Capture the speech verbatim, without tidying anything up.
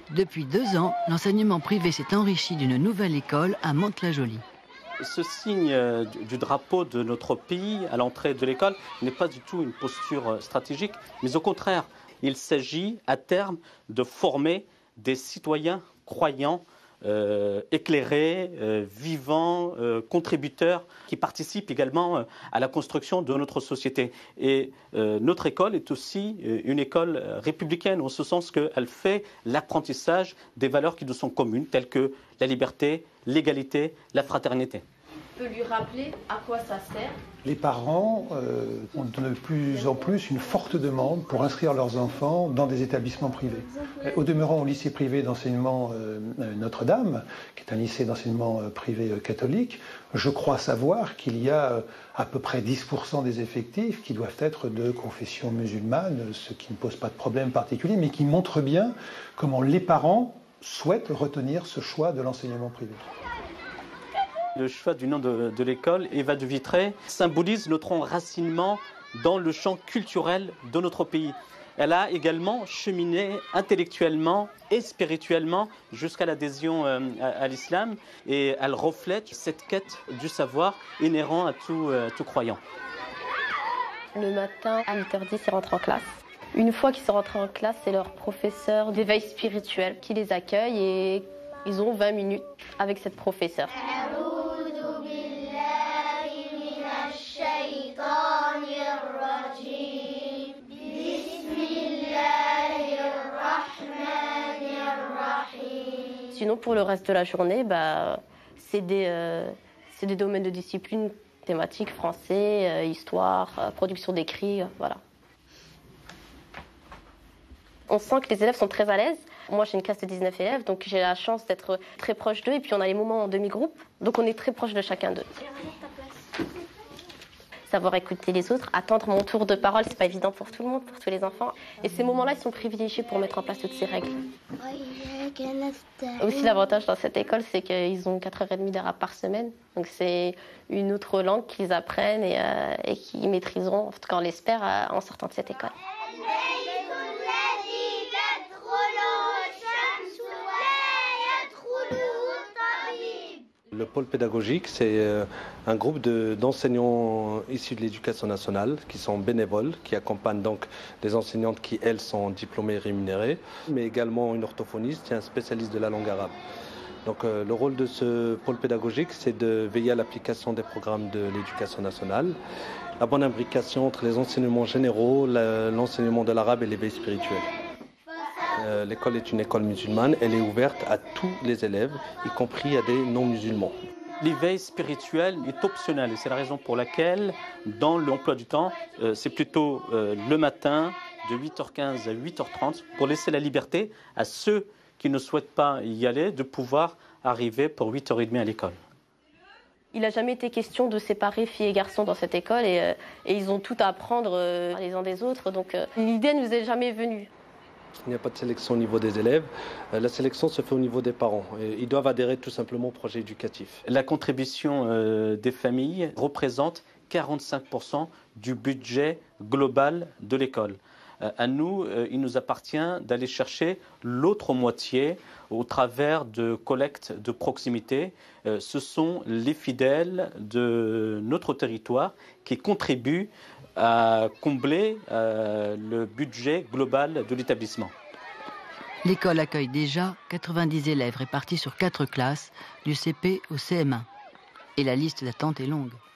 Depuis deux ans, l'enseignement privé s'est enrichi d'une nouvelle école à Mantes-la-Jolie. Ce signe du drapeau de notre pays à l'entrée de l'école n'est pas du tout une posture stratégique, mais au contraire, il s'agit à terme de former des citoyens croyants, euh, éclairés, euh, vivants, euh, contributeurs, qui participent également euh, à la construction de notre société. Et euh, notre école est aussi euh, une école républicaine, en ce sens qu'elle fait l'apprentissage des valeurs qui nous sont communes, telles que la liberté, l'égalité, la fraternité. Peut lui rappeler à quoi ça sert. Les parents euh, ont de plus en plus une forte demande pour inscrire leurs enfants dans des établissements privés. Au demeurant, au lycée privé d'enseignement euh, Notre-Dame, qui est un lycée d'enseignement euh, privé euh, catholique, je crois savoir qu'il y a euh, à peu près dix pour cent des effectifs qui doivent être de confession musulmane, ce qui ne pose pas de problème particulier, mais qui montre bien comment les parents souhaitent retenir ce choix de l'enseignement privé. Le choix du nom de, de l'école, Eva de Vitré, symbolise notre enracinement dans le champ culturel de notre pays. Elle a également cheminé intellectuellement et spirituellement jusqu'à l'adhésion euh, à, à l'islam, et elle reflète cette quête du savoir inhérent à tout, euh, tout croyant. Le matin, à huit heures dix, ils rentrent en classe. Une fois qu'ils sont rentrés en classe, c'est leur professeur d'éveil spirituel qui les accueille et ils ont vingt minutes avec cette professeure. Sinon, pour le reste de la journée, bah, c'est des, euh, c'est des domaines de discipline thématiques, français, euh, histoire, euh, production d'écrits, euh, voilà. On sent que les élèves sont très à l'aise. Moi, j'ai une classe de dix-neuf élèves, donc j'ai la chance d'être très proche d'eux. Et puis, on a les moments en demi-groupe, donc on est très proche de chacun d'eux. Savoir écouter les autres, attendre mon tour de parole, c'est pas évident pour tout le monde, pour tous les enfants. Et ces moments-là, ils sont privilégiés pour mettre en place toutes ces règles. Aussi, l'avantage dans cette école, c'est qu'ils ont quatre heures trente d'arabe par semaine. Donc, c'est une autre langue qu'ils apprennent et, euh, et qu'ils maîtriseront, en tout cas, on l'espère, en sortant de cette école. Le pôle pédagogique, c'est un groupe de, d'enseignants issus de l'éducation nationale qui sont bénévoles, qui accompagnent donc les enseignantes qui, elles, sont diplômées et rémunérées, mais également une orthophoniste et un spécialiste de la langue arabe. Donc euh, le rôle de ce pôle pédagogique, c'est de veiller à l'application des programmes de l'éducation nationale, la bonne imbrication entre les enseignements généraux, la, l'enseignement de l'arabe et l'éveil spirituel. Euh, l'école est une école musulmane, elle est ouverte à tous les élèves, y compris à des non-musulmans. L'éveil spirituel est optionnel et c'est la raison pour laquelle, dans l'emploi du temps, euh, c'est plutôt euh, le matin de huit heures quinze à huit heures trente pour laisser la liberté à ceux qui ne souhaitent pas y aller de pouvoir arriver pour huit heures trente à l'école. Il n'a jamais été question de séparer filles et garçons dans cette école et, euh, et ils ont tout à apprendre euh, les uns des autres, donc euh, l'idée ne nous est jamais venue. Il n'y a pas de sélection au niveau des élèves. La sélection se fait au niveau des parents. Ils doivent adhérer tout simplement au projet éducatif. La contribution euh, des familles représente quarante-cinq pour cent du budget global de l'école. Euh, à nous, euh, il nous appartient d'aller chercher l'autre moitié au travers de collectes de proximité. Euh, ce sont les fidèles de notre territoire qui contribuent à combler euh, le budget global de l'établissement. L'école accueille déjà quatre-vingt-dix élèves répartis sur quatre classes, du C P au C M un. Et la liste d'attente est longue.